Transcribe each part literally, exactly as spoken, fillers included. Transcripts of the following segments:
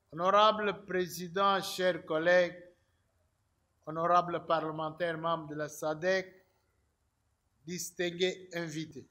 Honorable Président, chers collègues, honorables parlementaires membres de la S A D C, distingués invités.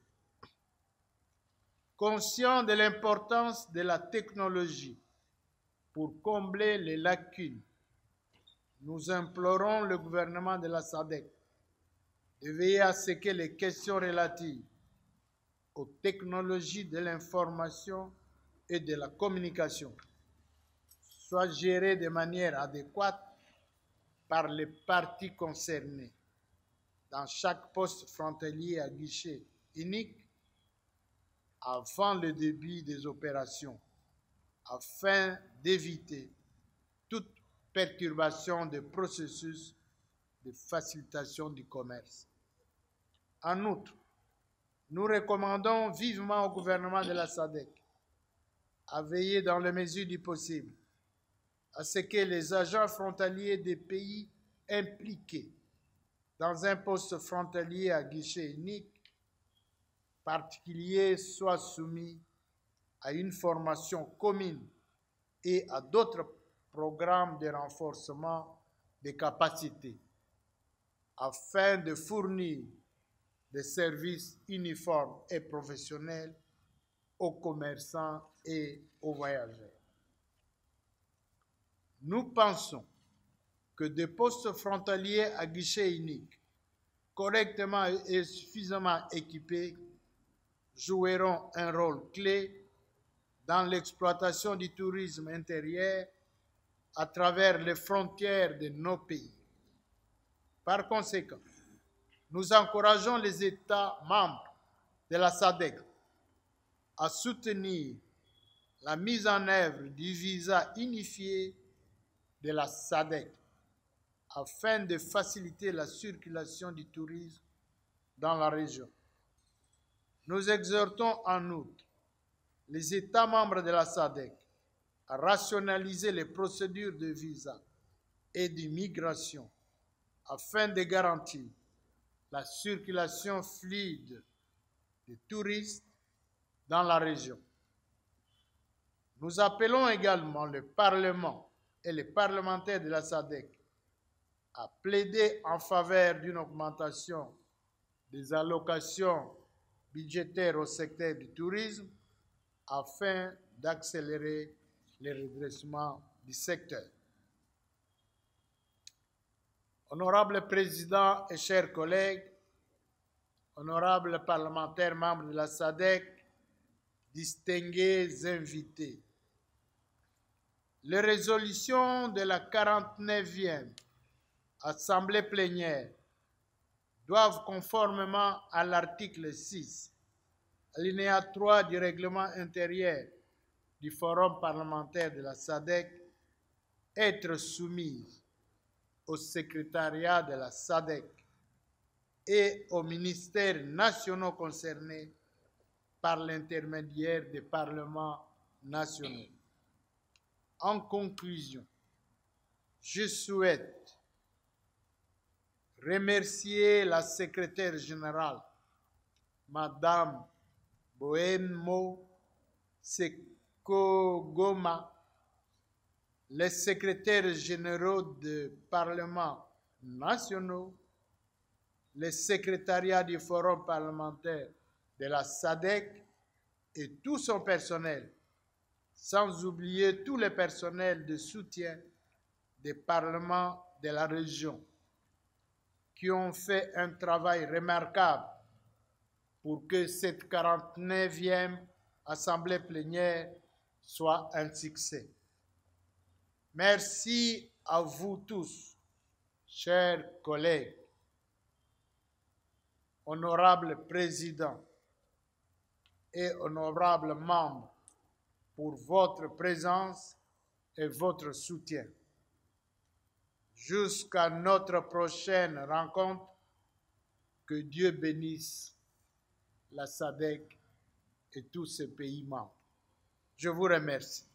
Conscient de l'importance de la technologie pour combler les lacunes, nous implorons le gouvernement de la S A D C de veiller à ce que les questions relatives aux technologies de l'information et de la communication soient gérées de manière adéquate par les parties concernées dans chaque poste frontalier à guichet unique avant le début des opérations, afin d'éviter toute perturbation des processus de facilitation du commerce. En outre, nous recommandons vivement au gouvernement de la S A D C à veiller dans les mesures du possible à ce que les agents frontaliers des pays impliqués dans un poste frontalier à guichet unique particulier soient soumis à une formation commune et à d'autres programmes de renforcement des capacités afin de fournir des services uniformes et professionnels aux commerçants et aux voyageurs. Nous pensons que des postes frontaliers à guichet unique, correctement et suffisamment équipés, joueront un rôle clé dans l'exploitation du tourisme intérieur à travers les frontières de nos pays. Par conséquent, nous encourageons les États membres de la S A D C à soutenir la mise en œuvre du visa unifié de la S A D C afin de faciliter la circulation du tourisme dans la région. Nous exhortons en outre les États membres de la S A D C à rationaliser les procédures de visa et d'immigration afin de garantir la circulation fluide des touristes dans la région. Nous appelons également le Parlement et les parlementaires de la S A D C à plaider en faveur d'une augmentation des allocations budgétaires au secteur du tourisme afin d'accélérer le redressement du secteur. Honorable Président et chers collègues, honorables parlementaires membres de la S A D C, distingués invités, les résolutions de la quarante-neuvième Assemblée plénière doivent, conformément à l'article six, alinéa trois du règlement intérieur du Forum parlementaire de la S A D C, être soumises au secrétariat de la S A D C et aux ministères nationaux concernés par l'intermédiaire des parlements nationaux. En conclusion, je souhaite remercier la secrétaire générale, Madame Bohemo Sekogoma, les secrétaires généraux des parlements nationaux, les secrétariats du Forum parlementaire de la S A D C et tout son personnel, sans oublier tous les personnels de soutien des parlements de la région qui ont fait un travail remarquable pour que cette quarante-neuvième Assemblée plénière soit un succès. Merci à vous tous, chers collègues, honorables présidents et honorables membres, pour votre présence et votre soutien. Jusqu'à notre prochaine rencontre, que Dieu bénisse la S A D C et tous ses pays membres. Je vous remercie.